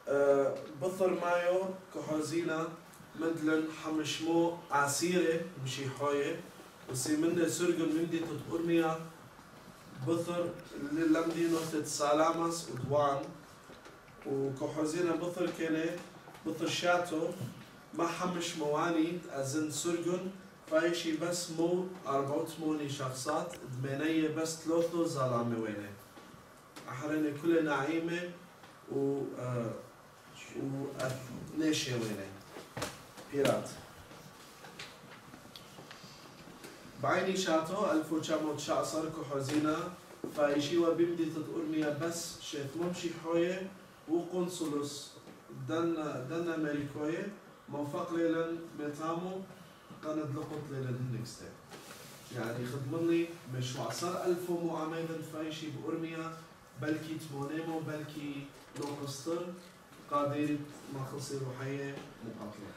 بثر مايو كحوزينا مدلن حمشمو عسيرة مشي حوية وسي من سرقن مندي تتقرميا بثر للمدي نوتت سالامس ودوان وكحوزينا بثر كيني بثر شاتو ما حمش مواني أزن سرقن فايشي بس مو 84 شخصات دمينية بس 3 زلامة وينه أحرني كل نعيمة و نيشي وينه بيرات بعيني شاتو 1919 كحوزينا فايشي وبيبدي تتقرميا بس شيت ممشي حوية وقنصلوس دنا ملكوية موفق ليلن ميتامو كانت لقط ليلن هنكسته يعني خدمني مش 10,000 معاملة فايشي بأرميا بلكي تمونيمو بلكي لوكستر قادر ما خلصي روحية مقاتلة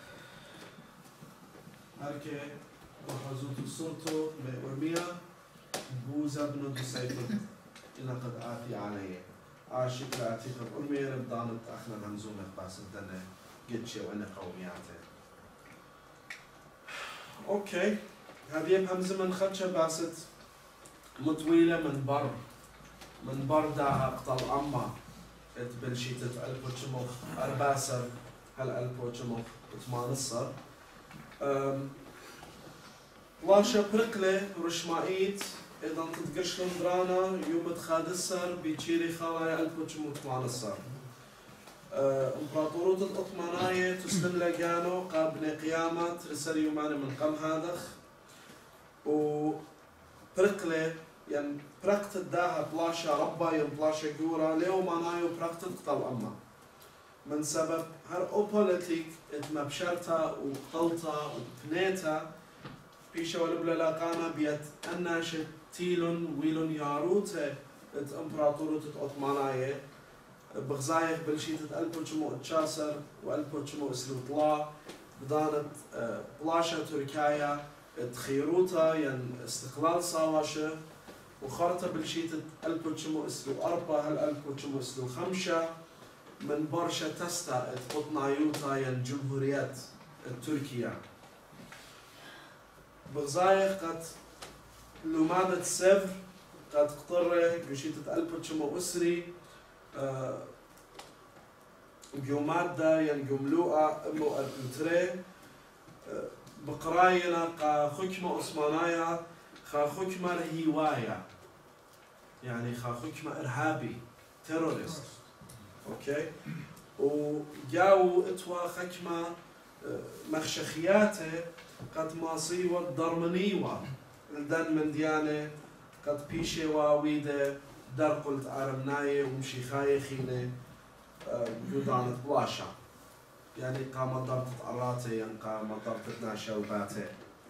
هركي وحزوت السلطة بأرميا بوزا بنو دسيفر إن قد آتي عليه عاشق لآتي قد أرميا ربضانت أخنا همزومة باس الدنة قدشي وأنا قومياته أوكي هذه همزة من خدشة باست مطويلة من بر داها قطال أما بلشيتة ألبو تشموخ أرباسر هل ألبو تشموخ تمانصر واشا برقلة رشمائيت إذا تتقرش لندرانا يوم تخادسر بيتشيري خالايا ألبو تشموخ تمانصر امبراطوروت الأطمانية تسلم لقانو قابل قيامة ترسل يومان من قم هادخ و برقلة يعني برقت الداها بلاشا ربا ين بلاشا جورا ليو مانايو برقت قتل أما من سبب هر أوبوليتيك اتمبشرتا وقتلتا وبنيتا بيشا ولبلا لاقانا بيت أنا شتيلون ويلون ياروتا ات امبراطوروت الأطمانية بغزايق بلشيتة ألبو تشمو اتشاسر وألبو تشمو اسلو طلا بدانت بلاشا تركيا تخيروتا ين استقلال صاواشة وخرطة بلشيتة ألبو تشمو اسلو أربا هل ألبو تشمو اسلو خمشة من برشا تستا اتقطنايوتا ين جمهوريات تركيا بغزايق قد لومادة سيفر قد قطرة بلشيتة ألبو تشمو اسري جومادا ين جملوءة امو الانتري بقراينا قا خكمة عثمانية خا خكمة هواية يعني خا خكمة إرهابي تيروريست أوكي وجاو اتوا خكمة مخشخياته قد ماصيوة ضرمنيوة الدن من ديانة قد بيشيوا ويده در قلت عرمناية ومشي خايخينة يودانت بلاشا يعني قام ضربت عراته يعني قام ضربت ناشوباته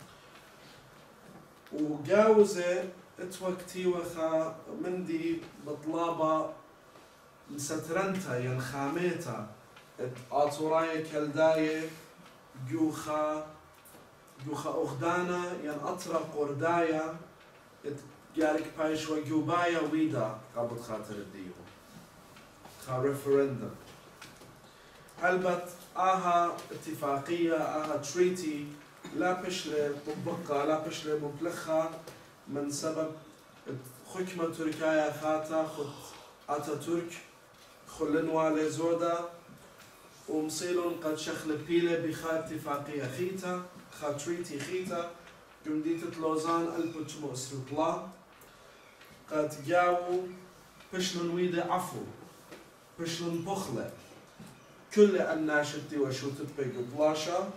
وجاوزة اتوقتي وخا مندي بطلابة مسترنتا يعني خاميتا اتوراي كالداية جوخا أخدانا يعني أطرق قردايا جارك بايش وجوبايا ويدا قبض خاطر الديو خا ريفرندم هلبت آها اتفاقية آها تريتي لا بشلة مطبقة لا بشلة مبلخة من سبب حكمة تركيا خاتا خد أتاتورك خلنوا لزودا ومصيلون قد شخل بيلة بخا اتفاقية خيتا خا تريتي خيتا جمدية لوزان البوتشمو اسلوطلا قد جاو بشلون ويدا عفو بشلون بخلة كل الناشتي وشو تبقى بلاشا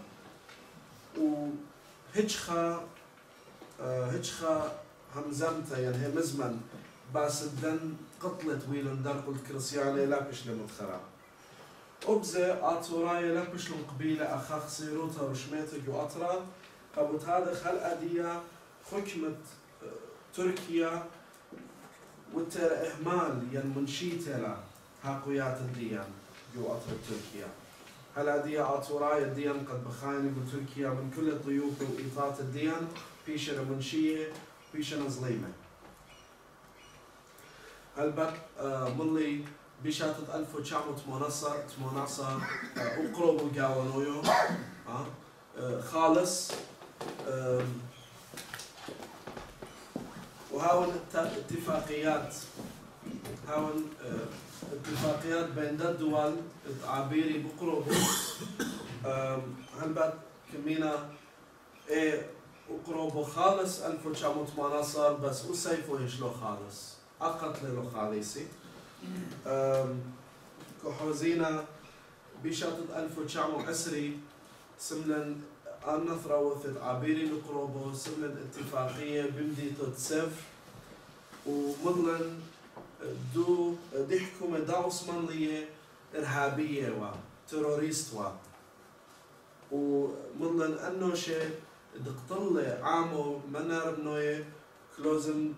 وهجخا همزمتا يعني هي مزمن باس الدن قتلت ويلون در قلت كرسياني لا بشلون متخرا أبزة آتوراي لا بشلون قبيلة أخاخ سيروتا وشميتا جو أطرا قبوت هذا خل أدية حكمة تركيا وتر إهمال ين منشيتة لا هاقويات الديان جو أطر تركيا هل أدية آتوراي الديان قد بخايني بتركيا من كل الضيوف وإيطات الديان بيشنا منشية بيشنا ظليمة هل بق ملي بشاتت 1918 أقربوا جاونويو خالص. وهاون اتفاقيات بين الدول تعبيري بقربوا هنبات كمينا أقربوا خالص 1918 بس أسيفوا يشلو خالص أقتل له خالصي كحوزينا بشاتت 1920 سملن النثرة وثت عبيري لقروبو سملن اتفاقية بمدي تتسف ومضلن دي حكومة دا عثمانية إرهابية و تروريست ومضلن أنه شيء دقتل عامو منار بنوية كلوزن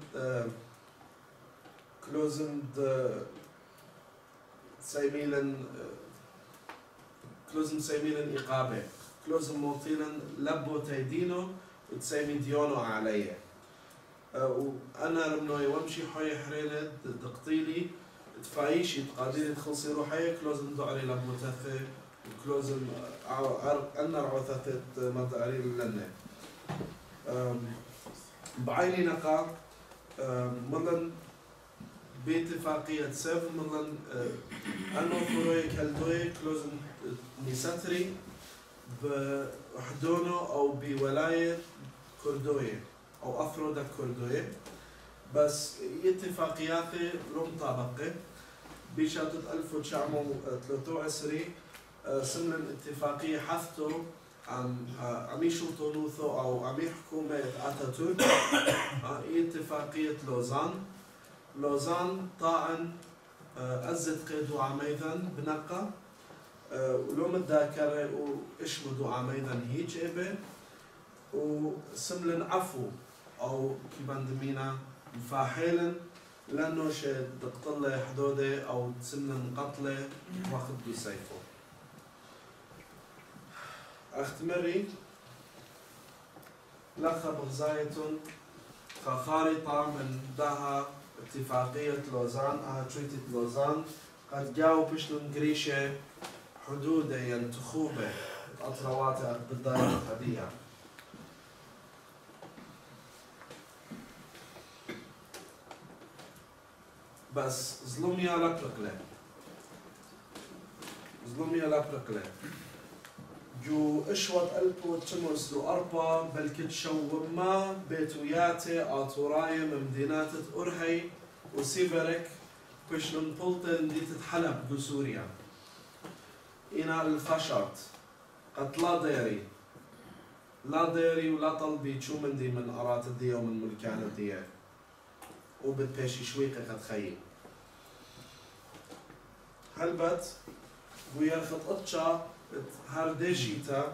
سيميلن إقابة كلوزن موطيلن لبو تيدينو وتسيمي ديونو عليه وأنا رمنوي وامشي حوي حريلة دقتيلي تفايشي تقاديري تخلصي روحي كلوزن دعري لبو تثي وكلوزن أنا رعوثثت مدعري لنا بعيني نقا ملن باتفاقية سيف ملن أنو فروي كالدوي كلوزن نيساتري بحدونو أو بولاية كردوية أو أفرودا كردوية بس اتفاقياتي رم طابقة بشاتت 1923 سمن اتفاقية حثتو عم يشوطوا نوثو أو عم يحكموا أتاتورك اتفاقية لوزان طاعن أزت قيدو عميذن بنقة ولو متذاكرة وإيش مدو عميذن هيج إبه وسملن عفو أو كيباندمينا مفاحيلن لأنه شيء دقتله حدوده أو سملن قتله واخد بسيفه أختمري لخب غزايتون خارطة من دها اتفاقية لوزان تريتي لوزان قد جاو بشلون قريشة حدوده ينتخوبة أطروات بالدائرة الحدية بس ظلميا لابرقلة جو اشوط ألبو تشمس لو أربا بلكت شوما بيتوياتي آطوراي ممدينات أرهي وسيبرك بشلون بولتن دي تتحلب دو سوريا إنا الفشرت قد لا ديري ولا طلبي شو من دي من أرات الدية ومن ملكان الدية وبتبيشي شويقة قد خيي هلبت ويرخط أطشا هارديشيتا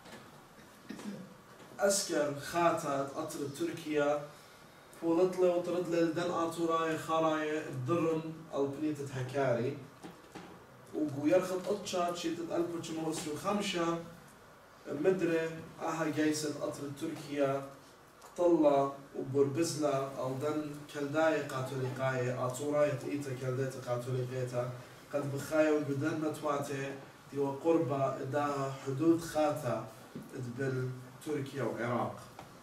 أسكر خاتا قطر تركيا فولتله وطردله لدن آتوراي خراي الدرن البنيتة هكاري ويرخط أطشا تشيتت ألبو تشموسلو خمشة مدري جايسة قطر تركيا قطلة وبربزلة ألدن كالداي قاتوليقاي آتوراي تئيتا كالدايتا قاتوليقيتا قد بخايا وقدن متواتي ديو قربة إداها حدود خاتا إدبل تركيا وعراق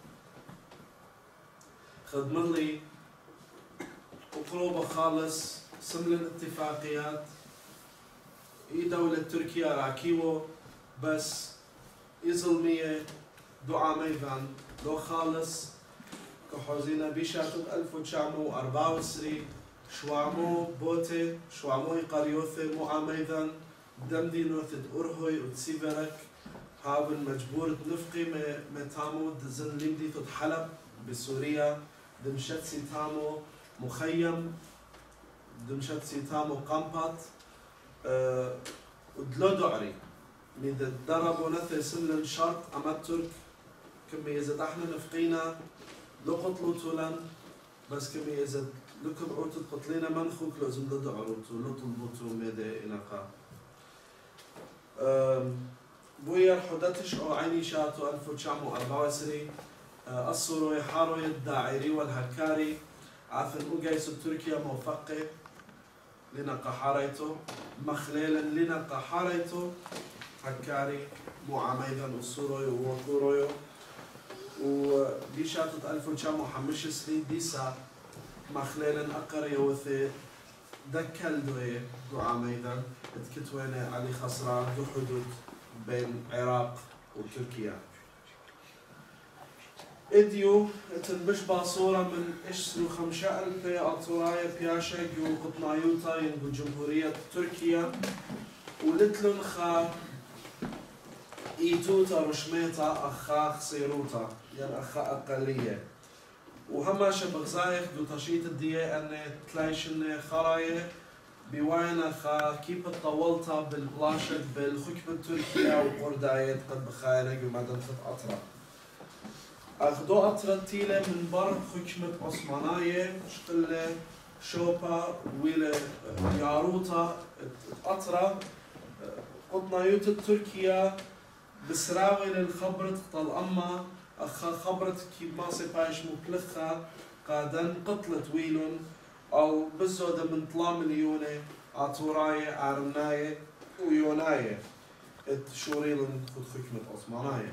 خدملي وقروبة خالص سملن اتفاقيات دولة تركيا راكيو بس يظلمية دعا ميفان لو خالص كحوزينا بيشاتب 1924 شوامو بوتي شوامو قريوثي معاميذان دمدي نوثد أرهوي وتسيبرك هابن مجبور نفقي متامو دزن لمدي تتحلب بسوريا دمشت سيتامو مخيم دمشت سيتامو قمبط ودلو دعري من الدرب ونثر سملن شرط أما الترك كم يزد احنا نفقينا لقطلو تولن بس كم يزد لكم عوتو قتلينا منخوك لازم لدو عروتو لطلبوتو ميدي إنقا بويا الحدتش أو عيني شاتو 1924 الصورو يحارو الداعري والهكاري عثن أوغيسو تركيا موفقي لنقا حاريتو مخليلا لنقا حاريتو حكاري مو عميدا وصورويو وكورويو وبيشاتت 1905 ديسا مخليلا أقر يوثي دكال دوية دو عميدا اتكتوينة علي خسران دو حدود بين العراق وتركيا اديو تنبش باصورة من اشسلو 5000 اطورايا بياشا جو قطنايوتا ينبو جمهورية تركيا ولتلن خا ايتوتا رشميتا اخا خسيروتا يعني اخا اقلية وهما بغزايخ دو تشيت الدية ان تلايشن خراية بواينا خا كيف طولتا بالبلاشت بالحكم التركيا وقردايت قد بخايرق ومدن خط اطرا اخدو اطرا تيلة من بر حكمة عثمانية شقلة شوبا ويلا ياروتا اطرا قطنا يوت تركيا بسراوي للخبرة قطل اما اخا خبرت كي ما سيبايش مبلخة قادن قتلت ويلون او بزودة من 3 مليون اطوراية ارناية ويوناية شوريلن خد حكمة عثمانية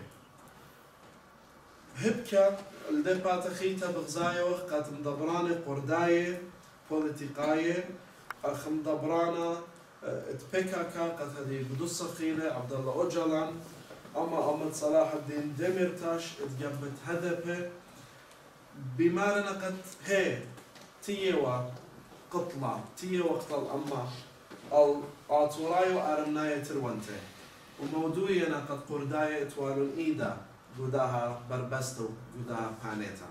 هبكا الدبا تخيتا بغزايو قد مدبرانة قرداية بوليتيقاية اخ مدبرانة تبكاكا قد هذه بدوس خيلة عبد الله اوجلان اما امد صلاح الدين ديميرتاش اتجبت هدفه بمارنا قد هي تيوا قطلة تيوا قتل اما او اطورايو ارناية تروانته وموضوعنا قد قرداية اتوالون ايدا قداها بربستو قداها بانيتا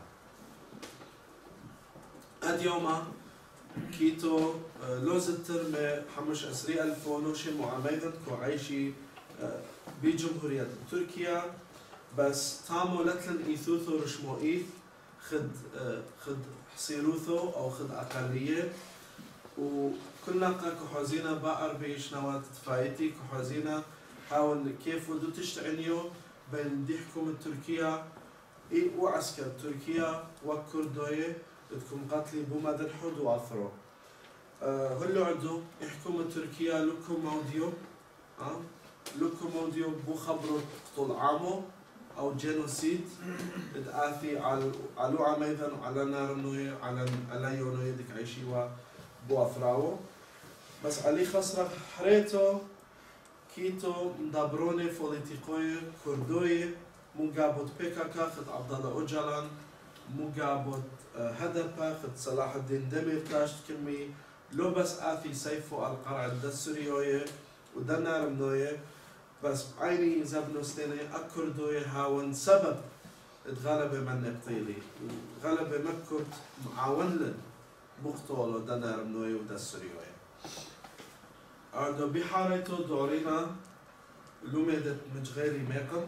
اديوما كيتو لوزتر ما حمش اسري الفونوشي معاميدت كو عايشي بجمهورية تركيا بس تامو لتلن ايثوثو رشمو ايث خد حصيروثو او خد اقلية وكلنا كحوزينا بقر بيشنوات تفايتي كحوزينا حاول كيف ودو تشتعنيو بين دي حكومة تركيا وعسكر تركيا وكردوية تكون قتلي بومدن حد واثرو هلو عدو حكومة تركيا لكم موديو لكم موديو بو خبرو قتل عامو او جينوسيد اتآثي على عميدا على نارنوية على يونوية ديك عيشيوا بو اثراو بس علي خسرة حريتو كيتو مدبروني بوليتيقوي كردوي مقابل بيكاكا خد عبد الله اوجلان مقابل هدفا خد صلاح الدين ديميرتاش كمي لو بس آثي سيفو القرع الدسريوية ودنار منوية بس عيني زبنو سنيني أكردوية هاون سبب اتغلب من نبطيلي غلب مكرت معاون مقتول ودنار منوية ودسريوية أردو بحارتو دورينا لوميدت مجغيري ميقن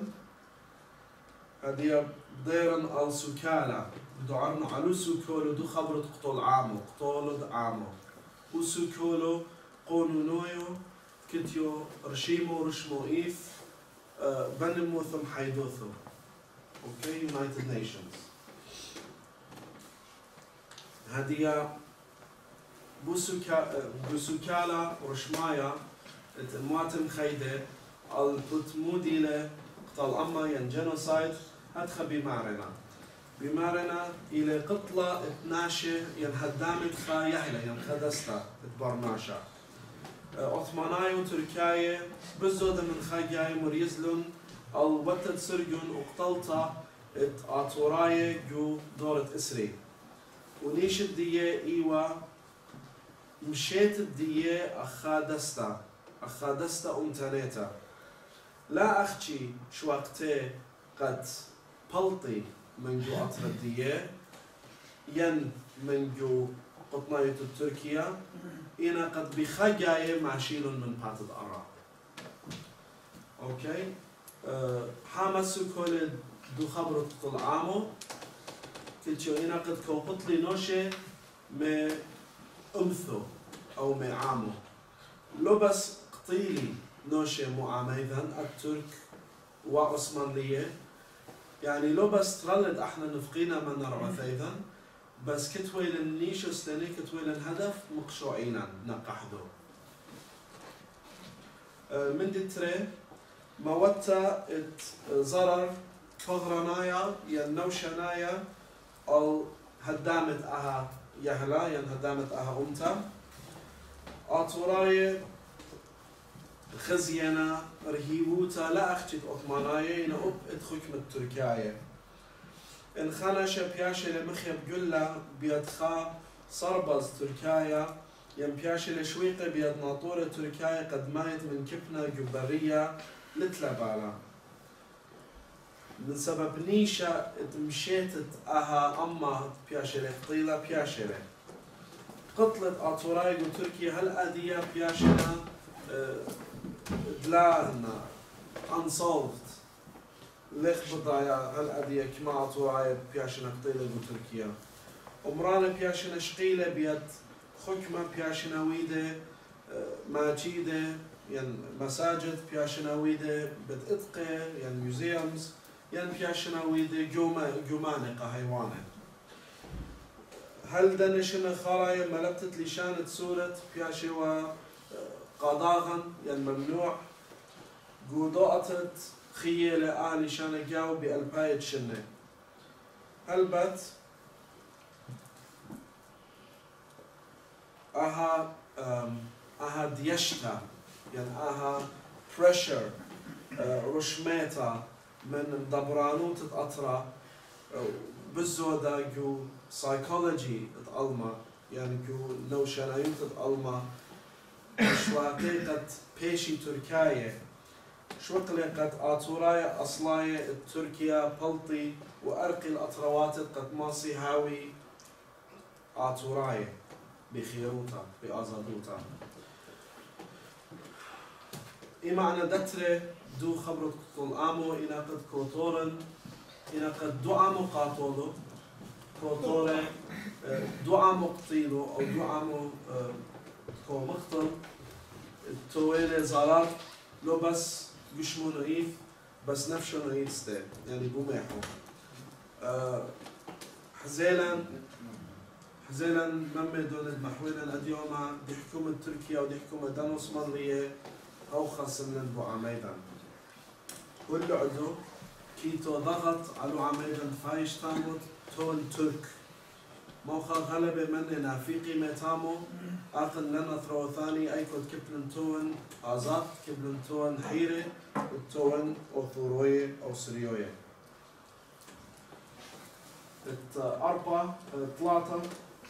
هدية بديرن السوكالا بدو عرنو علو سوكولو دو خبرت قتول عامو قتولو دعامو وسوكولو قونونويو كتيو رشيمو رشمو إيث بنمو ثم حيدوثو اوكي United Nations هدية بوسوكالا ورشمايا مواتم خيدة البوتموديلة قتل أما ين جينوسايد هدخل بمارنا إلى قتلة 12 ين هدامت خا يهلا ين خدستا برماشا عثماناي وتركيا بزودة من خاجاي مريزلون الوتد سرجون وقتلتا اتوراي جو دورة إسري ونيش الدية إيوا مشيت الدية أخادستا أمتانيتا لا أخشي شوقتي قد بلطي من جو أطر الدية ين من جو قطناية تركيا إنا قد بخجاية معشيل من بات الأراء أوكي حامسو كل دو خبرة طول عامو كلشو إنا قد كوقت لي نوشي ما أمثو أو ما عامو لو بس قطيلي نوشي معاميدا الترك وعثمانية يعني لو بس ترلد احنا نفقينا من نرعى ثيثا بس كتويل النيش استني كتويل الهدف مقشوعينا نقحدو من دي تري موتا ضرر فغرانايا ينوشنايا أو هدامت أها يهلا ين هدامت أها أمتا أطوراي خزينا رهيبوتا لا أختت أطمانايا ينقب إدخكم التركاية إن خانش بياشي لمخيب قلا بيدخا صربز تركايا ين بياشي لشويقة بيد ناطورة تركايا قد مايت من كبنة جبرية لتلبالا من سبب نيشة مشيتت أها أما بياشلة قطيلة بياشلة قتلت أطوراي وتركيا هل أدية بياشنا دلانا unsolved ليخ بضايا هل أدية كما أطوراي بياشنا قطيلة وتركيا أمرانا بياشنا شقيلة بيد خكمة بياشنا ويدة ماجيدة يعني مساجد بياشنا ويدة بتأتقى يعني ميوزيومز يعني بياشنا ويدة جومانقة حيوانة هل دنشنا خرايا ملبتت لشانة سورة بياشوا قضاغا يعني ممنوع قودوأتت خيالة آلي شانة جاو بألباية شنة هل بات أها ديشتا يعني أها pressure رشميتا من دبرانو تتأطرى بالزودة جو psychology تتألما يعني جو نوشنايو تتألما شواقيقة بيشي تركاية شوقلقة آتورايا أصلاية التركيا بلطي وأرقي الأطروات قد ماصي هاوي آتورايا بخيروتا بأزادوتا إمعنا دتري دو خبرت قطول آمو إنا قد كوتورن إنا قد دو آمو قاتولو كوتوري دو آمو قتيلو أو دو آمو كو مقتل تويلي زارات لو بس قشمو نعيف بس نفشو نعيف ستي يعني بوميحو حزيلا ممي دون المحويلا أديوما دي حكومة تركيا ودي حكومة دان عثمانية أو خاصة بو عميدان واللي عدو كيتو ضغط على عميدان فايش تاموت تون ترك موخا غلبة مننا في قيمة تامو آخن لنا ثرو ثاني أيكود كبلن تون آزات كبلن تون حيرة والتون أو ثوروية أو سريوية أربعة ثلاثة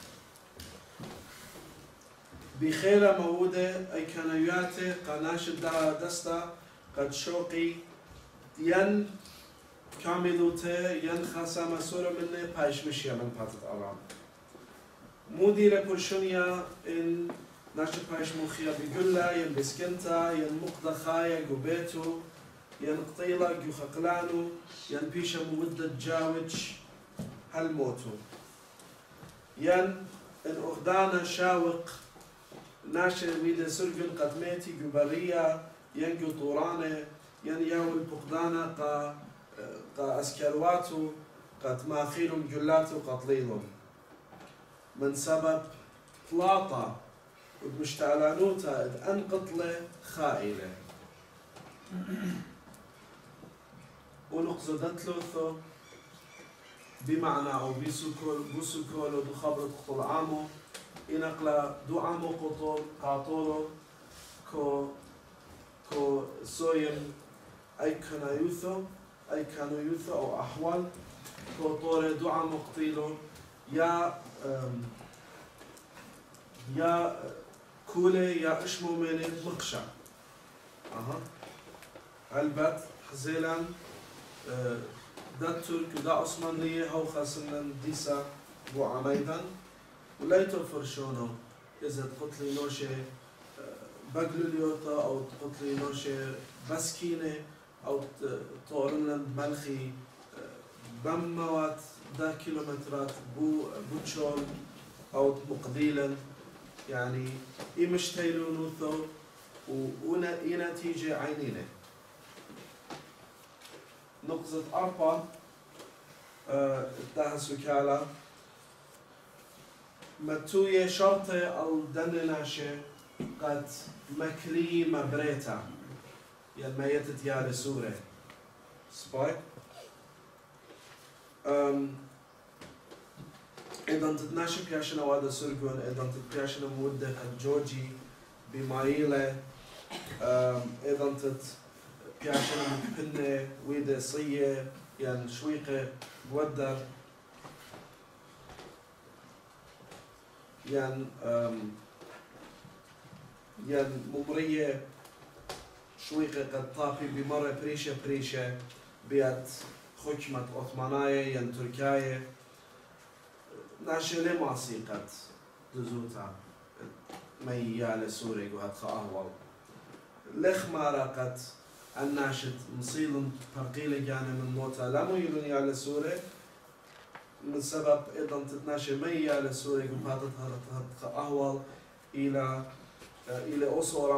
بخيلة موودة أي كانياتي قناش الدها دستا قد شوقي ين كاملوتي ين خاصة مسورة مني بايش مشيا من باتت أرام مودي لبرشونيا إن ناشي بايش مخيا بيقولا ين بسكنتا ين مقدخايا قبيتو ين قطيلة جو خقلانو ين بيشا مودة جاوج هالموتو ين إن أغدانا شاوق ناشر ويدا سرقن قدميتي جبرية ينجو طورانة ين ياول بقدانا قا أسكرواتو قد ماخيلهم جلاتو قطليلهم من سبب طلاطة ومشتعلانوتا إذ أنقطلة خائلة ونقصدت لوثو بمعنى أو بسكول ودخبرة قطل عامو إنقلا دو عامو قاطولو كو سويم أي كانوا يوثو أو أحوال كو طوري دو عامو قطيلو يا كولي يا إشمو ميني مقشع البت حزيلان دا ترك ودا عثمانية هو خاصنا ديسا بو عميدان وليتو فرشونو إذا تقتلي نوشي بقلوليوتا أو تقتلي نوشي بسكينة أو طورنلند ملخي بموات دا كيلومترات بوتشول أو مقديلا يعني إمشتيلو نوثو ونتيجة عينينة نقطة أربعة تاها سكالة متوية شرطة أو دنناشة قد مكلي مبريتا يعني ما يتتيال سورة سبايك إذا تتناشي بياشنا وادا سرقون إذا تتبياشنا مودة قد جوجي بمايلة إذا تتبياشنا مكبنة ويدا صية يعني شويقة بودر يعني ممرية شويقة قد طافي بمرة بريشة بيت حكمة عثمانية يعني تركيا ناشلة معصيقة دزوتا ميالة سوري وهاد خاهوال لخ ما راقت الناشد مصيل فرقيلة جانا من موتا لا ميلون يالة سوري من سبب إذا تتناشي ميالة سوري وهاد خاهوال إلى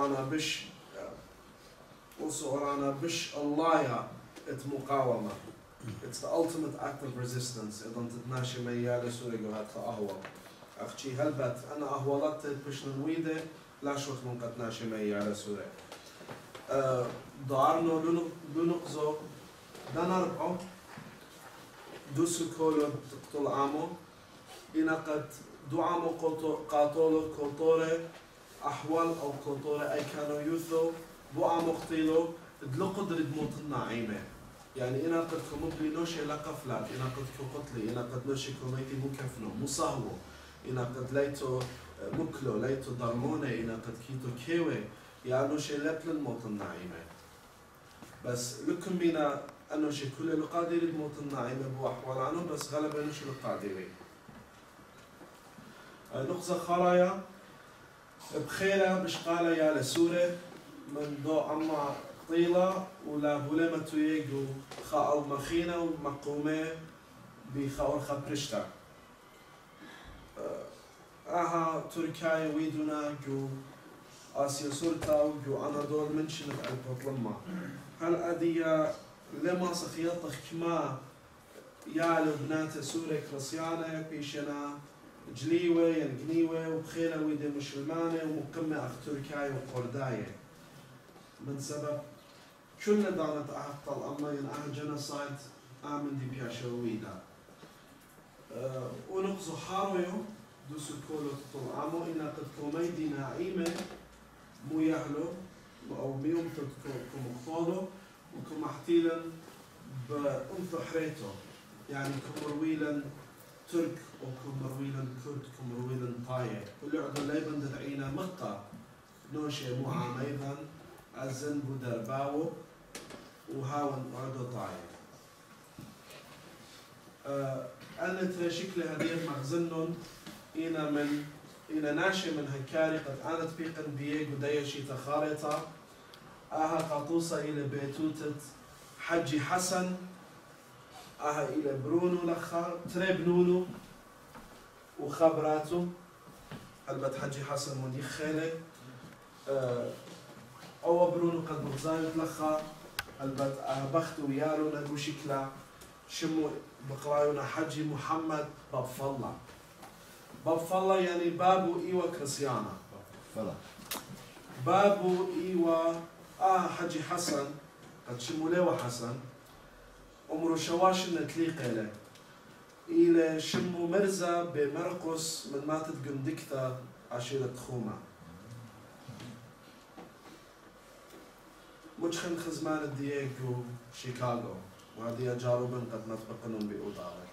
أسورانا بش الله مقاومة. It's the ultimate act of resistance. إذا تتناشي ميالة سوري وهاد خاهوال أختي هلبت أنا أهولت بش نويدة لا شوخ من قد ناشي ميالة سوري دارنو لنقزو دنربعو دوسو كولو تقتل عامو إنا قد دو عامو قاتولو كوتوري أحوال أو كوتوري أي كانوا يوثو بو عامو قتيلو دلو قدر دموت النعيمة يعني إنا قد كمبلي نوشي لقفلات إنا قد كقتلي إنا قد نوشي كميتي مكفنو مصاهو إنا قد ليتو مكلو ليتو درمونة إنا قد كيتو كيوي يعني شيء لبل الموت النعيمة بس لكم بينا أنه شيء كل القادر الموت النعيمة بو أحوال عنه بس غالبا إنه شيء القادري نقزة خرايا بخيرة بشقالة يا لسورة من دو عما قطيلة ولا بولمة يجو خاء المخينة ومقومة بخاور خبرشتا أها تركيا ويدونا جو آسيا سورتا وجو أنادول منشنت البطلمة هل أديا لما سخيطة كما يا لبنات سورة كرسيانة بيشنا جليوة ينقنيوة وبخيلة ويدي مسلمانة ومقمة أخ تركيا وقرداية من سبب كل دانت أحطل أما ينأها جنسايد آمن دي بياشا ويدا ونقصو حارويو دوسو كولو تطل عمو إنا قد كوميدي ناعيمة مو يحلو أو ميوم تكون مقفالو وكم احتيلا بأنثو حريتو يعني كمرويلا ترك وكمرويلا كرد كمرويلا طاية كل عدو ليبن ددعينا مقطع نوشي مو عاميضا أزن بودرباو وهاون عدو طاية أنا ترى شكل هذه مخزنون إنا ناشي من هكاري قد آنت بيقن بيك ودايشي تخارطة آها قاطوسة إلى بيتوتة حجي حسن آها إلى برونو لخا تريب نونو وخبراتو البت حجي حسن مدي خيلة أو برونو قد مغزايت لخا البت آها بختو ويالو نقو شكلا شمو بقرايونا حجي محمد باب فالله باب فالله يعني بابو إيوة كريسيانا بابو إيوة حجي حسن قد شموليوة حسن عمره شواش نتليق له إلى شمو مرزا بمرقس من ماتت قندكتا عشيرة خومة مجخن خزمان دييغو شيكاغو وهذه جاروبن قد نطبقنهم بأوضاعي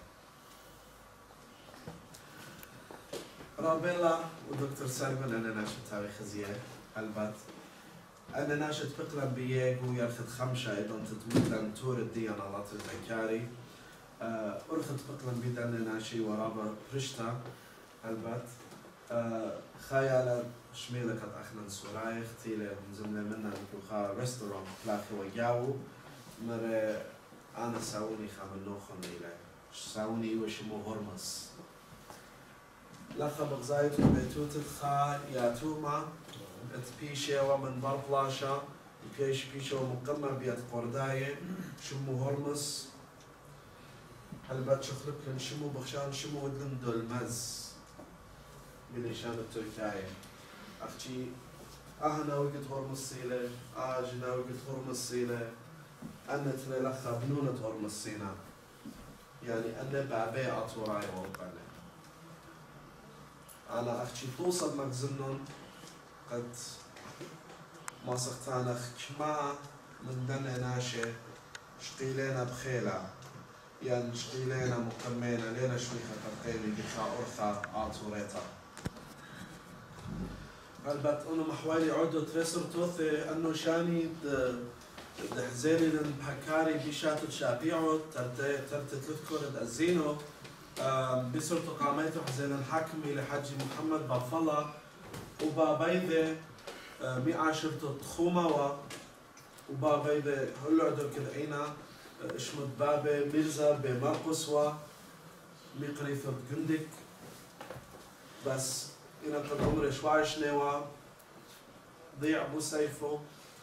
رابيلا ودكتور سالمن أنا ناشط تاريخ زياد البات أنا ناشط بقرا بيجو يرخد خمسة أيضا تتمثل تور الديان على الذكاري أرخد بقرا بيدان ناشي ورابا برشتا البات خيال شميلة قد أخنا سوراي ختيلة مزملة منا نكوخا ريستوران لاخي وجاو مر أنا ساوني خامل نوخن إلى ساوني وشمو هرمس لخا بغزايت بيتوت الخا ياتوما بيشة ومن بربلاشا بيشة ومقمة بيت قرداية شمو هرمس هل بات شخلب لن شمو بخشان شمو ودلن دولمز بنشان التركية أختي أهنا وقت هرمسيلة أجنا وقت هرمسيلة أنا ترى لخا بنونة هرمسينا يعني أنا بابي أطوراي وقالة أنا أختي توصل مجزنون قد ما سختانخ كما من دنا ناشة شقيلنا بخيلة يعني شقيلنا مقمينا لينا شويخة قرقيني بخا أرخا آتوريتا البت أنو محوالي عدو ترسر توثي أنو شاني دحزيني بحكاري بيشاتو تشابيعو ترت تذكر الزينو بسرتو قاميتو حزين الحاكمي لحجي محمد بافلا وبابيذي ميعاشرتو تخوموا وبابيذي هلو عدو كذعينا اشمد بابي ميرزا بمرقسوا ميقريثو جندك بس إنا قد عمري شوي شنوا ضيع بو سيفو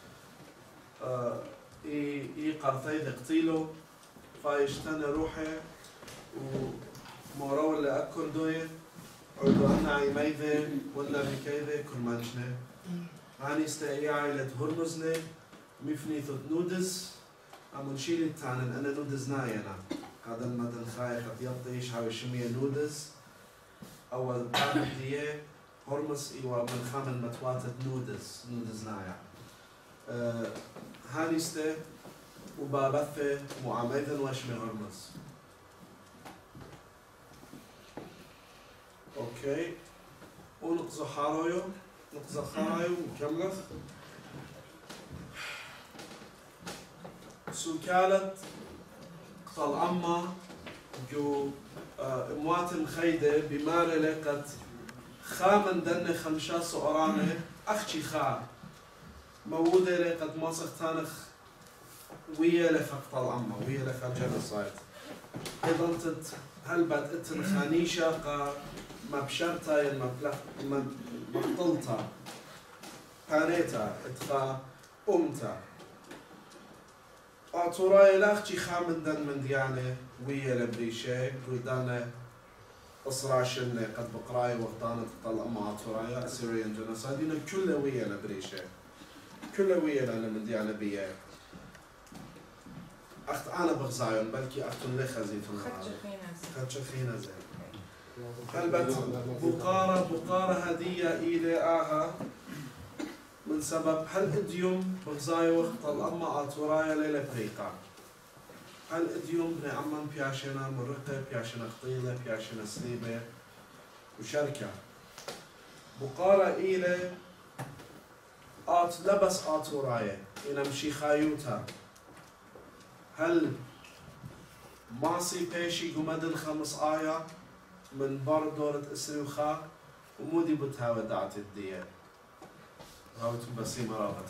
إي قرثي قتيلو فايشتنى روحي ومورو اللي أكل دوي عدو أنا عيميذي ولا بكيذي كل منشني هاني استقيا عيلة هرمزني مفنيثو نودز أمون شيلي تانن أنا نودز ناينا هذا المدن خايف يطيش هاوي شمية نودز أول قابل ديه هرمز إيوا من خامن متواتت نودز نايا هانيسته وبابثه معاميذن واشمي هرمز أوكي ونقزو حارويو نقزو خايو وكملخ سوكالت قطال عما جو مواتن خيدة بمارة لقد خامن دن خمشا سعرانة أختي خا مودة لقد ماسخ تانخ ويا لفقط العمة ويا لفق جنسايد إضلتت هل بعد إتن خانيشة قا مبشرتا مبطلتا بانيتا إتخا أمتا أطوراي لاختي خامن دن من ديانة ويا لبريشة قلدانا أصراشن قد بقراي وقتانة تطلع مع أطوراي سيريان جنسايدين كله ويا لبريشة كله ويا لنا من ديانة بيه أخت أنا بغزايون بلكي أختن لي خزيتون خد شخينا زين هلبت بقارة هدية إلى آها من سبب هل إديوم بغزاي وقت الأما أطورايا ليلة بريقا هل إديوم بني عمان بياشنا مرقة بياشنا خطيلة بياشنا سليبة وشركة بقارة إلى لبس أطورايا إنا مشي خايوتا هل ماسي بيشي قمدن 5 آية من بار دورة إسري وخا ومودي بتهاوى دعت الدية هاوت بسيمة رابط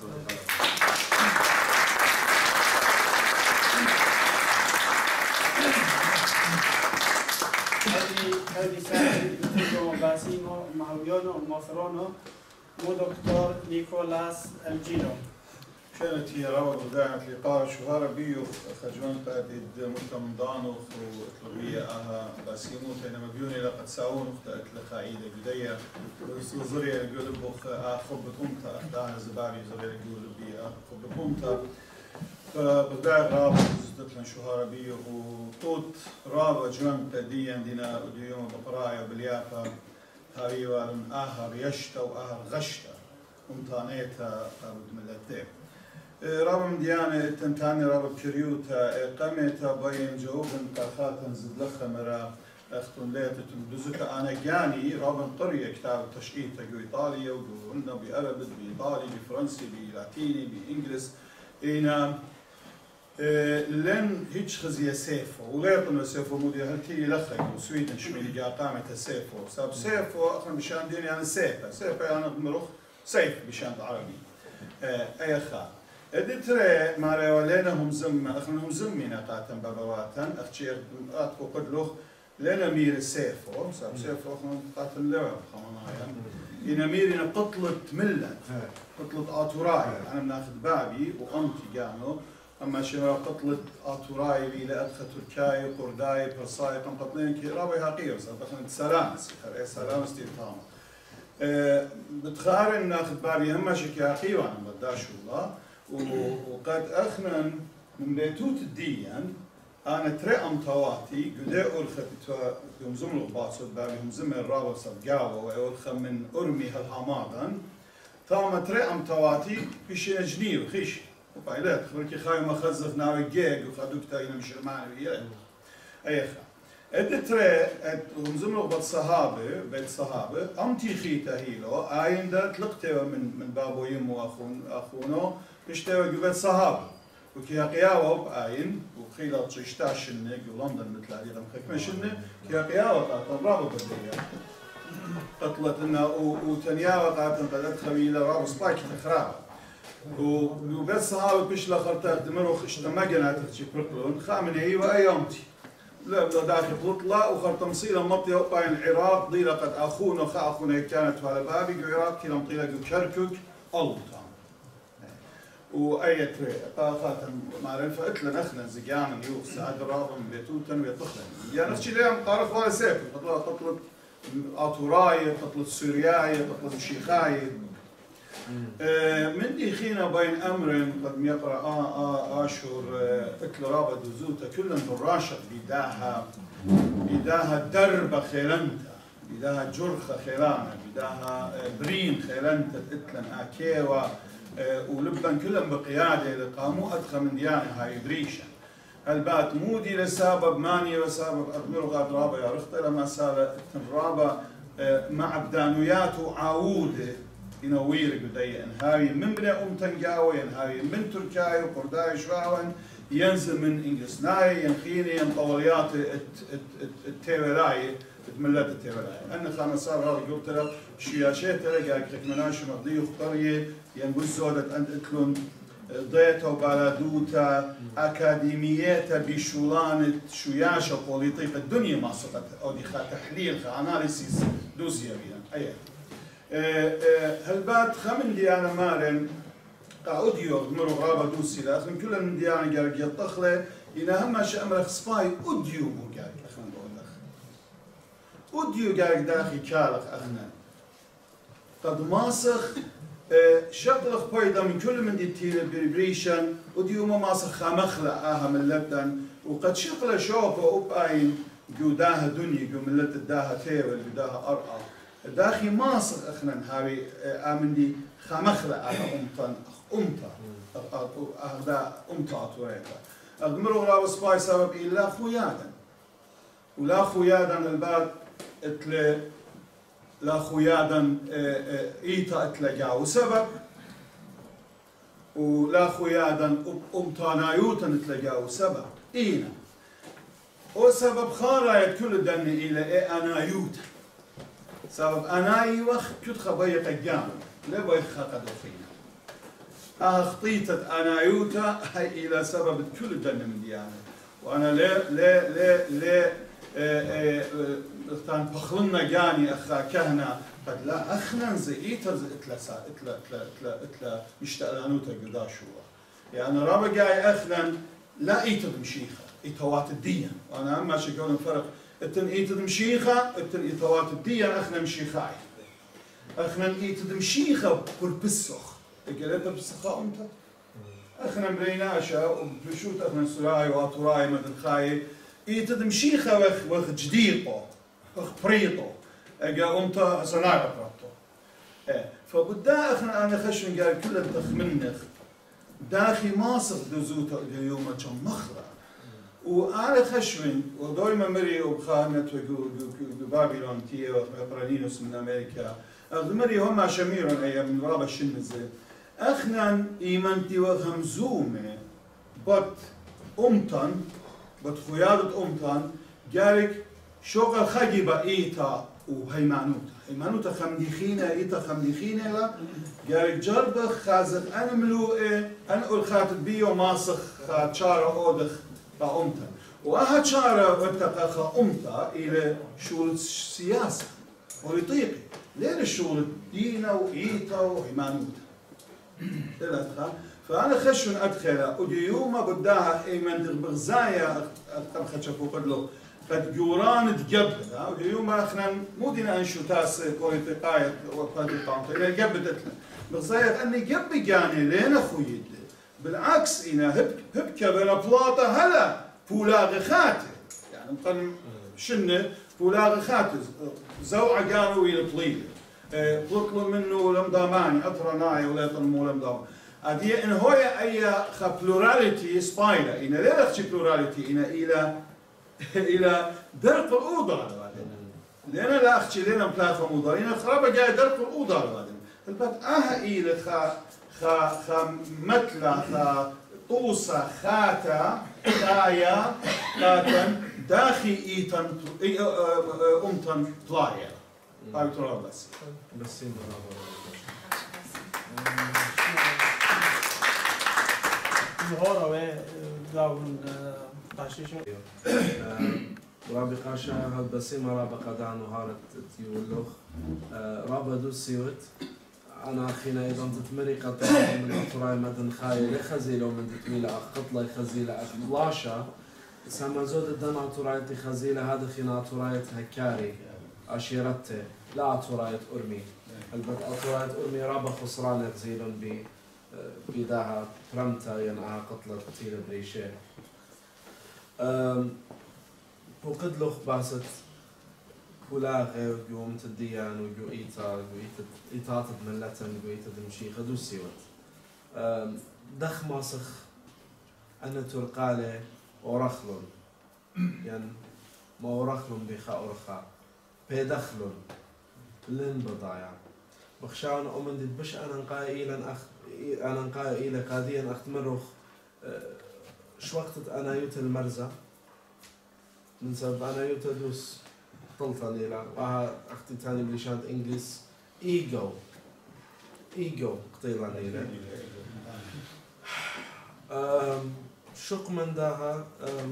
هذه ساعة تجو باسيمو معويونو وموفرونو مو دكتور نيكولاس الجينو كانت هي روض وداعت لقاء شهارة بيو خجوان تأديد متمضانو وطلبية أها باسيمو تينا مبيوني لقد ساون اختأت لخائيدة بداية وزوريا يقول بوخ خبت أمتا أخدانا زبابي زوريا يقول بي خبت أمتا فبداع رابط زدت لنا شهارة بيو وطوت رابط جوان تأديا دينا وديوم بقرايا باليافا هاوي وارن آها ريشتا وآها غشتا أمتانيتا بدملتين رابع مديانة تنتاني رابع كريوتا قمتا بين جوبن قاخاتا زدلخة مرا اختن ليتا تندزوكا أنا جاني رابع قرية كتاب تشقيتا جو إيطاليا وجو عندنا بأربد بإيطالي بفرنسي بلاتيني بإنجلس إينا لن هيج خزية سيفو وليطن سيفو مودي هالكي لخك وسويدن شميلي جا قامة سيفو ساب سيفو أخنا بشان ديني يعني سيفو يعني مرخ سيف بشان عربي أي خا ادتري ماري ولينا هم زم اخنا هم زمينا قاتن بابواتن اختير اتكو قدلوخ لنا مير سيفو ساب سيفو اخنا قاتل لو خمانايا إنا ميرنا قطلة ملة قطلة آتوراي أنا بناخذ بابي وأمتي قاموا أما شنو قطلة آتوراي إلى أدخل تركاي قرداي برصاي قم قطلين كي رابي هاقير صار بخنا سلامس خير سلامس تيتاما بتخارن ناخذ بالي هم شكاكي وانا بداش والله وقد اخنا من بيتوت الديان انا تري امطواتي قد اورخت يوم زملوا باصل بالي يوم زمل رابط صدقاوه واورخ من ارمي هالحماضا ثم تري امطواتي بشي جنيه وخيش وبايلات خبركي خايم ما خزف ناوي جيج وخدوك تاينا مش المعنى ايخا ادتري ومزملو بيت صحابه امتي خيتا هيلو اين دا تلقتوا من بابو يمو اخونو اشتوا بيت صحابه وكي قياوه باين وخيلا تشتاش النك ولندن مثل هذه مخكمش النك كي قياوه قاتل رابو بديه قتلت انه وتنياوه قاتل بدت خبيله رابو سبايك تخراب وبيت صحابه بيش لاخرتها دمرو اشتمجنا تخشي برقلون خامن هي وايامتي لا داخل بطلة وخرط مصيلة مطية باين العراق ضيلة قد أخونا أخونا كانت على بابي العراق كلا مطيلة كركك ألطان وأي تري خاتم معرفة أتلن أخنا زجانا يوف سعد الرابع من بيتوتن ويطخن يعني نفس الشيء قارف ولا سيف تطلت أطوراية تطلت سورياية تطلت شيخاية من دي خينا بين أمر قد يقرأ أشهر أكل رابط وزوتا كلن بالراشق بداها درب خيلنتا بداها جرخة خيلانا بداها برين خيلنتا أتلن أكيوا ولبن كلن بقيادة لقامو أدخل من ديانة هاي بريشة البات مودي لسبب ماني وسبب أدمرو غاد رابا يا رخطة لما سالة رابا مع بدانويات وعاودة ينوير بداية هاي من بنا تنجاوي هاي من تركيا وقرداي شواون ينزل من انجلسناي ينخيني ينطوليات التيولاي تملت التيولاي انا خامس صار هذا قلت له شياشات قال لك مناش مضي قريه ينقول زودت انت اتلون ضيتا وبلدوتا اكاديميات بشولانه شياشه بوليطيق الدنيا ما سقط او دي تحليل اناليسيس دوزيا اي هالبات خمن ديانا مارن قاوديو مرو غابة دوسي لأخن كل من ديانا قال يطخله إن أهم شيء أمر خصفاي أوديو مو قال أخن بقول لك أوديو قال داخل كالخ أخنا قد ماسخ شغلخ بايدا من كل من دي تيل بريبريشن أوديو ما ماسخ خامخلة أهم اللبدن وقد شغله شوفه وباين جوداها دنيا جو ملت داها تيول جوداها أرقى داخي ماسخ أخنا هاوي آمن دي خامخلة على أهدا أمتا أتوريتا أغمرو لا وسباي سبب إلا خويادا ولا خويادا الباب اتل لا خويادا إيتا اتلقاو سبب ولا خويادا أمتا نايوتا اتلقاو سبب إينا وسبب خارا كل دني إلى أنايوتا سبب أناي وقت كنت خبيق الجامع لا بيخ قدر فينا أخطيتت أنايوتا هي إلى سبب كل دنيا من ديانة وأنا لا كان بخلنا جاني أخا كهنا قد لا أخنا زئيتا إتلا مشتألانوتا قداشوا يعني رابع جاي أخنا لا إيتا مشيخة إيتوات الدين وأنا أهم شيء كون الفرق التن إيتا مشيخة التن إيتوات الدين أخنا مشيخاي أخنا إيتا مشيخة بربسخ قالت بسخاء أنت أخنا مريناشا وبشوت أخنا سراي وأطراي مدن خاي إيتا مشيخة وخ جديقه وخ بريطو أجا أنت صناعة برابطو فبدا أخنا أنا خشن قال كل التخمنخ داخي ماصر دزوتا اليوم كم مخرة وأنا خشن ودايما مري وبخانت ببابلون تي وبرانينوس من أمريكا مري هم شميرون أيام من رابع الشنزة أخنا إيمانتي وغمزومة بط أمتن بط خيادة أمتن جارك شغل خجيبة إيتا وهيمانوتا خمديخينة إيتا خمديخينة لا جارك جربة خازق أنا ملوء أنا أقول خاتب بيو ماسخ خاتشارة أودخ أمتا وأها شارة واتقاخ أمتا إلى شغل السياسة ولطيقي لين الشغل دينا وإيتا وهيمانوتا فأنا خشن أدخل وديوما بداها إيمان بغزايا أدخل خشفو قدلو قد جوران تجبد اليوم احنا مو دينا انشو تاس كوري تقايت وقت الطانطي انا جبدت بصير اني جبي جاني لين اخوي بالعكس انا هب كبنا بلاطه هلا فولاغ خاتي يعني مقن شنه فولاغ خاتي زوعه قالوا يطليل بطلب منه لمضاماني اطرناي ولا طلمو لمضام ادي ان هو اي بلوراليتي سبايلا ان لا اختي بلوراليتي ان الى درق الاوضه لان لا اختي لنا بلاتفورم اوضه لان خرابه جاي درق الاوضه البات الى خا متلا خا طوسه خاتا خايا خاتن داخي ايتن امتن بلايا هاي ترى بس هورا و داون قاشيشو رابي قاشا هاد بسيمة رابا قدان وهارت تيولوخ رابا دو سيوت أنا أخينا أيضا تتمري قطع من أطراي مدن خاية لخزيلة ومن تتميلة أخطلة خزيلة أخلاشا سما زود الدن أطراي خزيلة هذا خينا أطراي هكاري عشيرته لا أطراي أرمي البت أطراي أرمي رابا خسران زيلون بداها برمتا ينعها قتلة كتير بريشة وقد لخ باست ولاغي ويوم تديان ويو إيتا إيتات ملتن وإيتا دمشي خدو سيوت دخ ماسخ أنا ترقالي ورخلون يعني ما ورخلون بخا أرخا بيدخلون لين بضايع بخشان أمن دي بش أنا قائلا أنا قائلا قاديا أختمرخ شو وقت أنا يوت المرزة من سبب أنا يوت دوس طلطة ليلة وها أختي تاني بليشانت إنجليز إيجو قتيلة ليلة شق من داها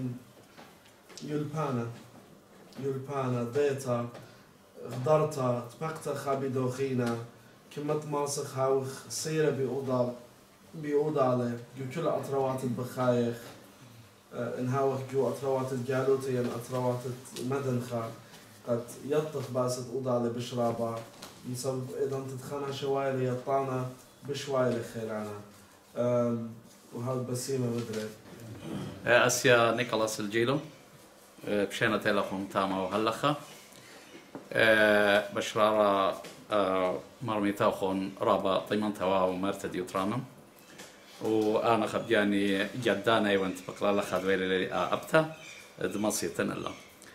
يلبانا بيتا غدرتا تبقتا خابي دوخينا كمت ماسخ هاوخ سيرة بيوضع عليه جو كل أطروات البخايخ انهاوخ جو أطروات الجالوتي ين أطروات المدنخة قد يطخ باسد أوضع عليه بشرابة بسبب إذا تتخانى شوايلي يطانا بشوايلي خيلانا وهذا بسيمة مدري أسيا نيكولاس الجيلو بشينا تيلخون تاما وهلخة بشرارة مرميتاخون رابا طيمان توا ومرتد يترانم وأنا خبياني جدانا وانت بقلا لخد ويلي أبتا دمصي تنلا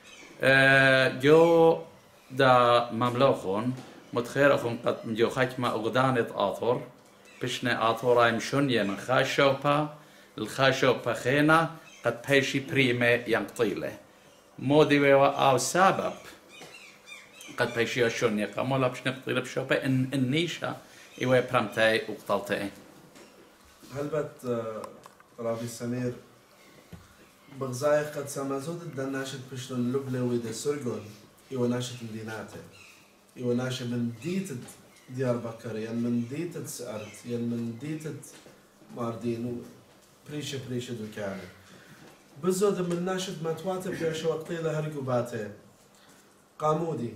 جو دا مملوخون متخيرخون قد جو خاكما أغدانت آثور بشنا آثوراي مشونين خاشوبا الخاشوبا خينا قد بيشي بريمي ينقطيله مودي ويوا أو سبب قد بيشي شوني قامولا باش نقطيله بشوبا إن النيشة إيوه برمتاي وقتلتاي هل بت رابي سمير بغزاي قد سمازود الدناشت بشلون لبلة ويدا سرقون إيوه ناشت مديناته إيوه ناشت من ديتت ديار بكر يعني من ديتت سأرت يعني من ديتت ماردين بريشة دوكانه بزود من ناشد ما تواتب في شو قتيلة هرقوباته قامودي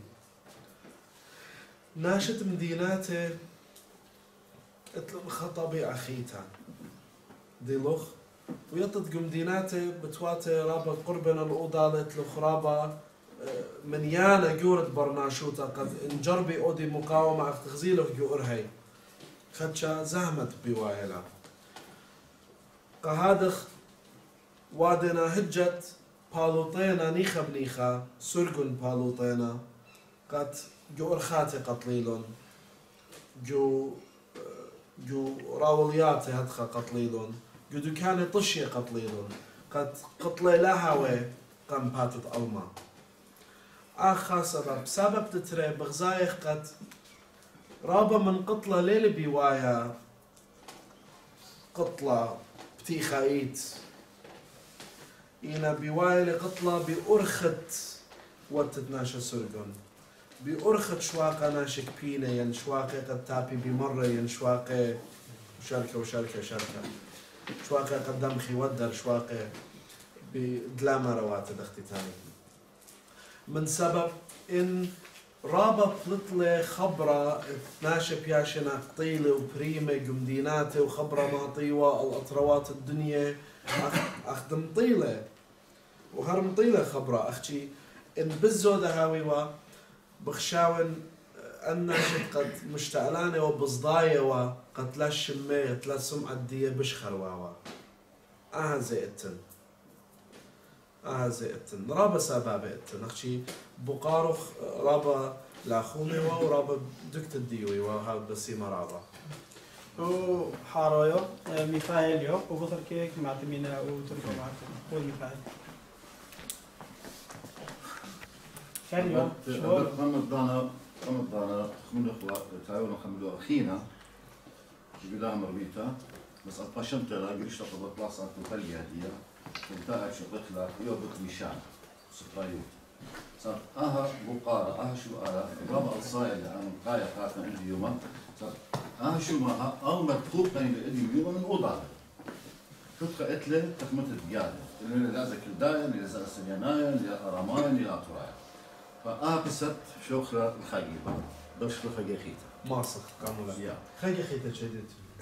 ناشد مديناته اتلم خطبي أخيتا ديلوخ ويطد مديناته بتواتي رابا قربنا الأوضة لتلوخ رابا من يانا جورة برناشوتا قد انجربي أودي مقاومة اختغزيلوخ جورهي خدشا زهمت بوايلا قهادخ وادنا هجت بالوطينا نيخا بنيخا سرقن بالوطينا قد جو أرخاتي قتليلون جو راولياتي هدخا قتليلون جو دكاني طشي قتليلون قد قتلي لهاوي قم باتت ألما آخا سبب تتري بغزايخ قد رابا من قتلة ليلي بيوايا قتلة بتيخايت إنا بوايلي قتلة بأرخت وتتناشى سرقون بأرخت شواقة ناشك بينا ين شواقة قد تابي بمرة ين شواقة شركة شواقة قدام خي ودر شواقة بدلاما روات دختي تاني من سبب إن رابط لطلة خبرة 12 بياشنا قطيلة وبريمة قمديناتي وخبرة ماطيوة الأطروات الدنيا أخدم طيلة وهرم طيلة خبرة أختي إن بالزودة هاويوا بخشاون أن شد قد مشتعلانة وبصداية وقد لا شمية لا سمعة دية بشخر واوا زيتن زيتن رابا سبابة اتن أختي بقارخ رابا لاخومي ورابا دكت الديوي وهذا بسيمة رابا وحارايو ميفايليو وبطل كيك معتمينا وتركو معتم هو ميفايل كاريو شو رمضان خمن اخوة تعاون خملوا اخينا جبنا مربيتا بس اطباشمت لا قريش تقبل بلاصه تخلي هديه وانتهى شغلتها يوبك مشان سبرايوت صار بقارة شو ربع الصايد عن قاية قاتنا عندي يوما صار شو ما أو مرتوب بين اليوم يوما من أوضاع كنت قتله تخمت الدجاجة اللي لازك الداين اللي لازك السنيناين اللي أراماين اللي أطراين قصة شوخرة الخيبة دوش خيبة خيتة ماسخ كاملة خيبة خيتة شديد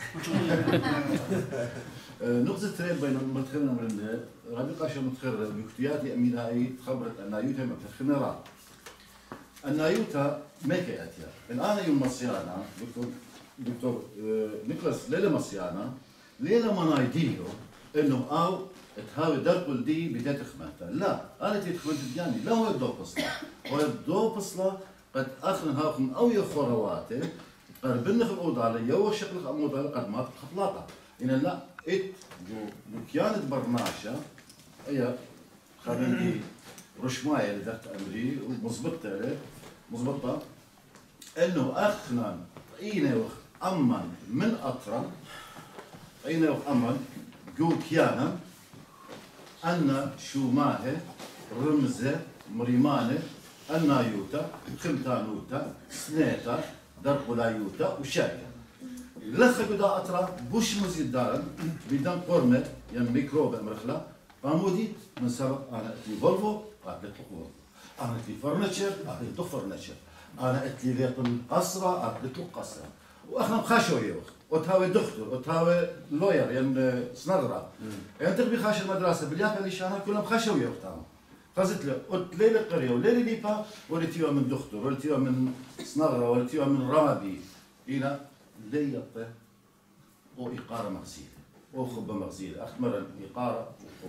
نقطة ترين بين المدخلنا من رابطة شو متخرج بكتياتي أمينائي خبرت النايوتا ما بتخلنا راه النايوتا ما كأتيا الآن يوم مصيانا دكتور نيكلاس ليلة مصيانا ليلة منايديو إنه أو تهاوي درب دي بداية خمتها لا أنا تخمت يعني لا هو الدو بصلة هو الدو بصلة قد أخن هاخم أو يخورواته قربنا في الأوضة على يو شكل أمود على قد ما تخلاقة إن لا جو كانت برناشة هي خليني رشماية اللي دخلت أمري ومظبطة إنه أخنا إينا أمن من أطرا إينا أمن جو كيانا أن شوماه رمزة مريمانة النايوتا خمتانوتا سنيتا درقلايوتا وشاكا لخ بدا أطرا بوش مزيد دارن بدان قرمة يعني ميكروب مرخلة فامودي من سبب أنا أتلي فولفو أتلي فولفو أنا أتلي فرنتشر أتلي فرنتشر أنا أتلي ليقن قصرة أتلي قصرة وأخنا خاشوا يوخ وتهاوي دكتور وتهاوي لوير يعني سنغرة يعني تربي خاش المدرسة باليابان ليشانا كلهم خاشوا يوخ تام قصدت له قلت ليلة قرية وليلة ليبا ولتيوا من دكتور ولتيوا من سنغرة ولتيوا من رابي إلى ليطة وإقارة مغزيلة وخبة مغزيلة أخمر إقارة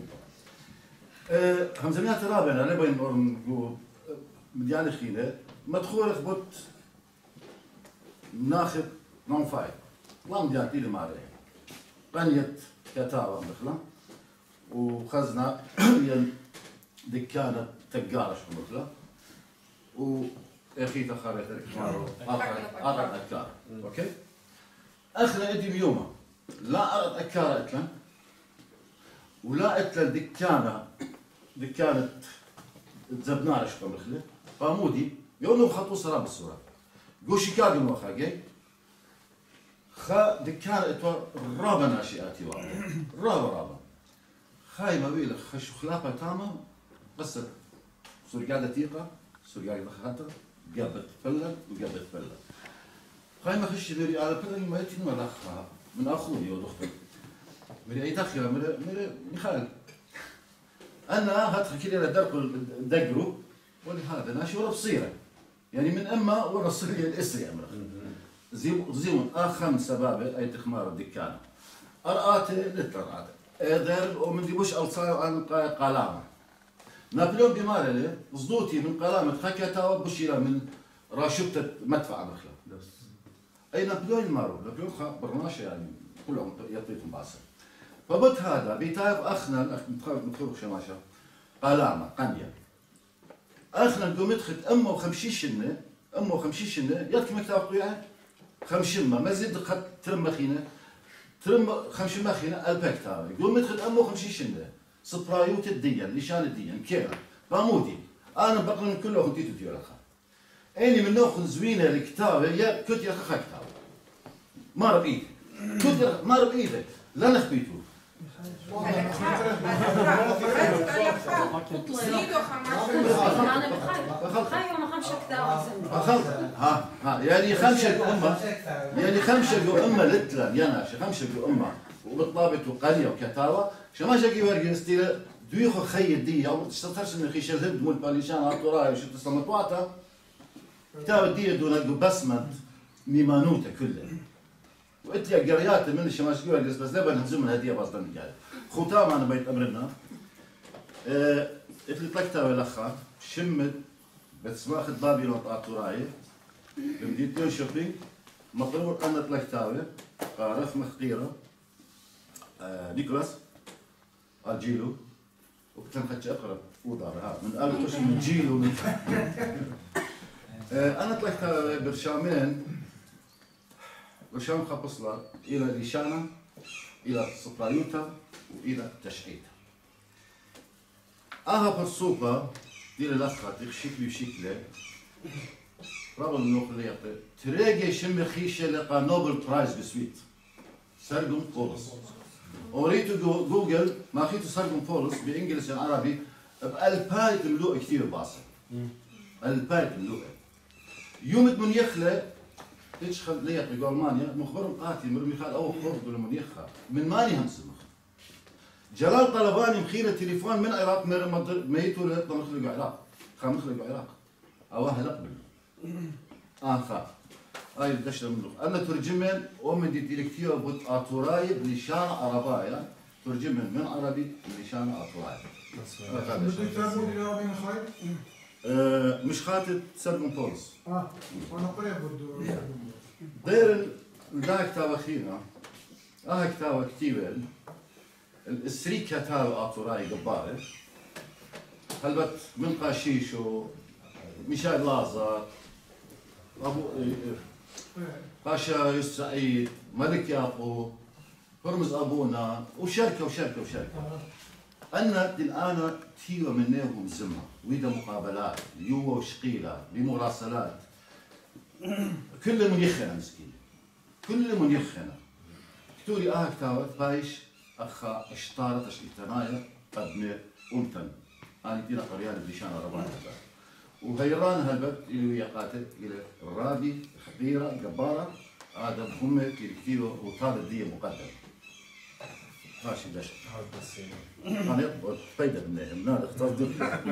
وخبة همزميات رابع أنا بين نقول مديان خيلة مدخول خبط ناخذ نون فايت لام ديال تيلي ماري قنيت كتاوة مخلا وخزنا دكانة تقارة شو مخلا وأخي تخاريت الكمارو أرد أكار أوكي أخنا إدي بيومه لا أرد أكار أتلا ولا أتلا دكانة تزبنار شو مخلا فامودي يوم خطو سراب الصورة جو شيكاغو موخاجي خا دكان اتوا رابا ناشئاتي رابا خاي ما بيلك خشو خلافة تامة بس سرقادة تيقة سرقادة خاطر قابت فلة وقابت فلة خاي ما خش ديري على فلة ما يتنو ولا أخها من أخوي ودختي من أي دخلة من ميخال أنا هتحكي لي درك دقرو ولهذا ناشي ولا بصيرة يعني من أما ورسل لي الإسري أمرخ زيون آخم سبابة أي تخمار الدكانة أرآته لترآته إذن ومن ديبوش ألصايو عن قلامة نابليون بمارلة صدوتي من قلامة خكتا وبشيرة من راشبتة مدفع مخلا أي نابليون مارو نابليون برناشة يعني كلهم يطيتهم بعصر فبت هذا بيتايب أخنا الأخ متخوف شماشة قلامة قنية أخنا نقوم يدخل أمه وخمشيشنة يدك مكتاب يعني خمشمة ما زيد خد ترم خمشمة خينة البكتار يقوم يدخل أمه وخمشيشنة سبرايوت الدين لشان الدين كيرا بامودي أنا بقرا من كله خنتيتو تيولخا أني من نوخ زوينة الكتابة يا كنت يا خا كتاب ما ربيت كنت ما ربيت لا نخبيتو يعني خمسة أمة يعني خمسة أمة لتلان يناش خمسة أمة وبالطابة وقرية وكتاوة شما شكي ورقي استيلا دويخو خي الدية أو تستطرش إن خيش الهبد مول باليشان عطوراي وشو تسلمطواتا كتاوة الدية دون بسمة ميمانوتا كلها وقلت يا قريات من الشماس قوي بس لبن هزم من هديه بس ضمن قال ختام انا بيت امرنا قلت لي طلقتها بالاخا شمت بس ماخذ بابي لون طاطوراي بمدينتين شوبينج مطلوب انا طلقتها قارف مخطيره نيكولاس الجيلو وقلت لهم خدش اقرب اوضه ها من قالوا توش من جيلو انا طلقتها برشامين برشام خبصلة إلى ليشانا إلى سطرايوتا وإلى تشعيتا. برصوبة دير الأخرى تخشكلي وشكلة رابط النوكلياتي تراجع شم خيشة لقى نوبل برايز بسويت سرقم بولس وريتو جوجل ما خيتو سرقم بولس بإنجليزي عربي بألباي تملوء كثير باصر ألباي تملوء يوم من يخلق ايش خليت بألمانيا مخبرهم قاتل مرمي خال أول خرج ولا منيخها من ماني همس المخ جلال طلباني مخير التليفون من العراق ميت ولا مخلق العراق مخلق العراق أواه لقبل خا هاي الدشة من لغة أنا ترجمن ومن دي تلكتير بوت آتوراي بلشان عربايا ترجمن من عربي بلشان آتوراي بدك ترجمون إلى عربي خايب؟ مش خاطر سرقم بولس أنا قريب بده غير ذاك كتاب أخيرا كتاب كتيبة السري كتاب آتوراي جبارة هلبت من قاشيشو ميشيل لازار أبو باشا يوسف سعيد ملك يعقوب هرمز أبونا وشركة أنا الآن تيوة منهم زمها ويدا مقابلات يوة وشقيلة بمراسلات كل من يخنا مسكين كل من يخنا كتوري كتابت بايش أخا اشتارت اشتنايا قدمي أمتن أنا دينا قريان بليشان ربان وهيران هلبت إلى يقاتل إلى الرابي خبيرة جبارة هذا هم كتير وطال الدية مقدم ماشي دش أنا يطبق فايدة منهم نادر اختار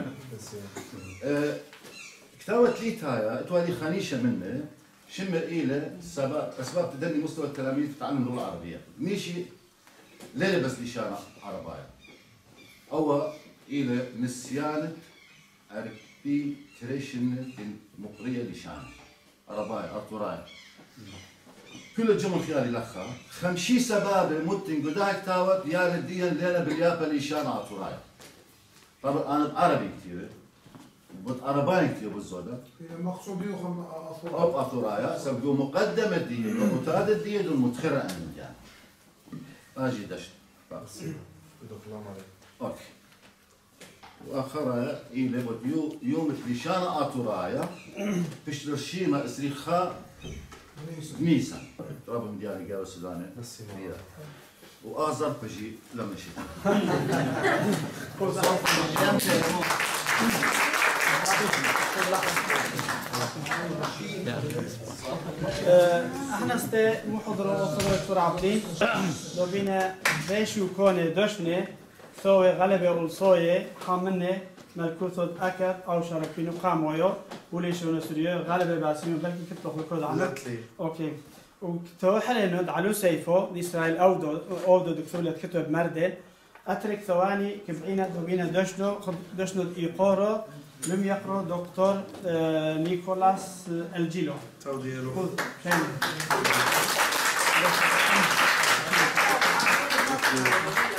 كتابة ليتايا اتوالي خانيشة منه شمر إلى أسباب تدني مستوى التلاميذ في تعلم اللغة العربية ماشي ليلة بس لشانة عربية أو إلى نسيان عربي تريشن المقرية لشانة عربية أرطوراية كل الجمل خيالي لخا خمشي سبابة متن قداك تاوت يا رديا ليلة باليابا لشانة عرطوراية طبعا أنا بعربي كثير عرباين كثير بالزودة مقصود بيهم أطورايا سبقوا مقدمة الدين ومتاد الدين والمتخرة عن الجان أجي دشت أوكي وآخرها إلى يوم لشانة أطورايا بشتر الشيمة إسريخا ميسا ربهم ديالي قالوا السوداني وآزر بجي لما شيء احنا محضر أصول دكتور عبدين لو بينا بيش يكون دشنة سوي غلبة والصوية حامنة ملكوثود أكد أو شاركينو قامويو وليش ونسريو غلبة باسيمو بلكي كتلو خلقود عنا أوكي وكتو حلينو علو سيفو لإسرائيل أودو دكتور اللي كتب مردل أترك ثواني كبعينا دوبينا دشنو إيقورو لم يقرأ دكتور نيكولاس الجيلو. توديلو. Thank you.